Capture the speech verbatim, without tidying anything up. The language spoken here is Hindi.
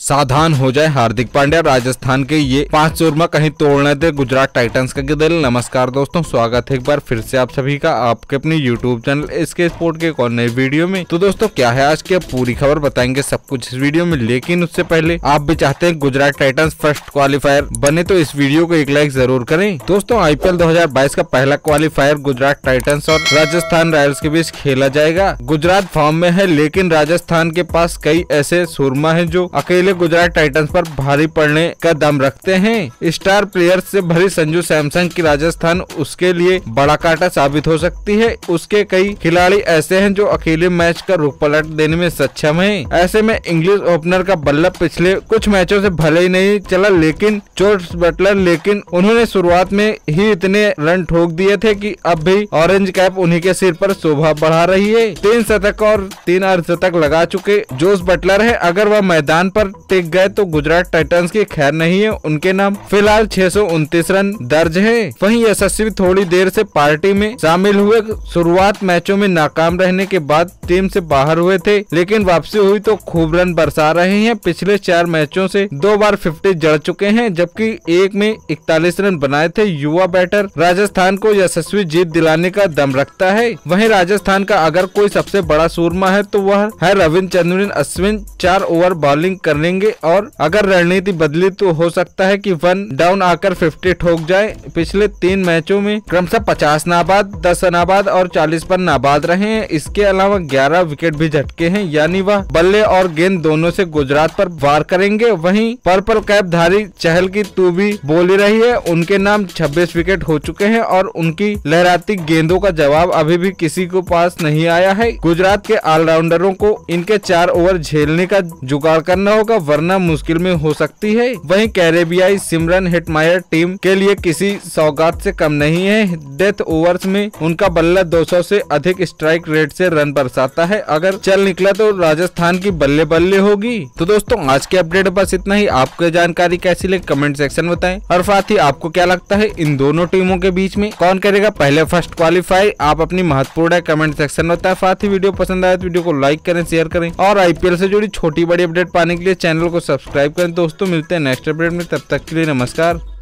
सावधान हो जाए हार्दिक पांड्या, राजस्थान के ये पांच चूरमा कहीं तोड़ने दे गुजरात टाइटंस का दिल। नमस्कार दोस्तों, स्वागत है एक बार फिर से आप सभी का आपके अपने यूट्यूब चैनल एसके स्पोर्ट के एक और नए वीडियो में। तो दोस्तों क्या है आज की पूरी खबर बताएंगे सब कुछ इस वीडियो में, लेकिन उससे पहले आप भी चाहते हैं गुजरात टाइटंस फर्स्ट क्वालिफायर बने तो इस वीडियो को एक लाइक जरूर करें। दोस्तों आईपीएल दो हज़ार बाईस का पहला क्वालिफायर गुजरात टाइटंस और राजस्थान रॉयल्स के बीच खेला जाएगा। गुजरात फॉर्म में है, लेकिन राजस्थान के पास कई ऐसे सूरमा है जो अकेले गुजरात टाइटंस पर भारी पड़ने का दम रखते हैं। स्टार प्लेयर्स से भरी संजू सैमसन की राजस्थान उसके लिए बड़ा कांटा साबित हो सकती है। उसके कई खिलाड़ी ऐसे हैं जो अकेले मैच का रुख पलट देने में सक्षम हैं। ऐसे में इंग्लिश ओपनर का बल्ला पिछले कुछ मैचों से भले ही नहीं चला, लेकिन जोस बटलर लेकिन उन्होंने शुरुआत में ही इतने रन ठोक दिए थे कि अब भी ऑरेंज कैप उन्हीं के सिर पर शोभा बढ़ा रही है। तीन शतक और तीन अर्धशतक लगा चुके जोस बटलर है। अगर वह मैदान पर टिक गए तो गुजरात टाइटंस की खैर नहीं है। उनके नाम फिलहाल छह सौ उनतीस रन दर्ज है। वहीं यशस्वी थोड़ी देर से पार्टी में शामिल हुए। शुरुआत मैचों में नाकाम रहने के बाद टीम से बाहर हुए थे, लेकिन वापसी हुई तो खूब रन बरसा रहे हैं। पिछले चार मैचों से दो बार फिफ्टी जड़ चुके हैं, जबकि एक में इकतालीस रन बनाए थे। युवा बैटर राजस्थान को यशस्वी जीत दिलाने का दम रखता है। वहीं राजस्थान का अगर कोई सबसे बड़ा सूरमा है तो वह है रविचंद्रन अश्विन। चार ओवर बॉलिंग कर लेंगे और अगर रणनीति बदली तो हो सकता है कि वन डाउन आकर फिफ्टी ठोक जाए। पिछले तीन मैचों में क्रमशः पचास नाबाद, दस नाबाद और चालीस पर नाबाद रहे हैं। इसके अलावा ग्यारह विकेट भी झटके हैं, यानी वह बल्ले और गेंद दोनों से गुजरात पर वार करेंगे। वहीं पर्पल कैप धारी चहल की तू भी बोली रही है। उनके नाम छब्बीस विकेट हो चुके हैं और उनकी लहराती गेंदों का जवाब अभी भी किसी को पास नहीं आया है। गुजरात के ऑलराउंडरों को इनके चार ओवर झेलने का जुगाड़ करना होगा, वरना मुश्किल में हो सकती है। वहीं कैरेबियाई सिमरन हेटमायर टीम के लिए किसी सौगात से कम नहीं है। डेथ ओवर्स में उनका बल्ला दो सौ से अधिक स्ट्राइक रेट से रन बरसाता है। अगर चल निकला तो राजस्थान की बल्ले बल्ले होगी। तो दोस्तों आज के अपडेट बस इतना ही। आपको जानकारी कैसी लगी कमेंट सेक्शन में बताएं, और साथ ही आपको क्या लगता है इन दोनों टीमों के बीच में कौन करेगा पहले फर्स्ट क्वालिफाई, आप अपनी महत्वपूर्ण कमेंट सेक्शन में बताएं। साथ ही वीडियो पसंद आए तो वीडियो को लाइक करें, शेयर करें और आईपीएल से जुड़ी छोटी बड़ी अपडेट पाने के लिए चैनल को सब्सक्राइब करें। दोस्तों मिलते हैं नेक्स्ट अपडेट में, तब तक के लिए नमस्कार।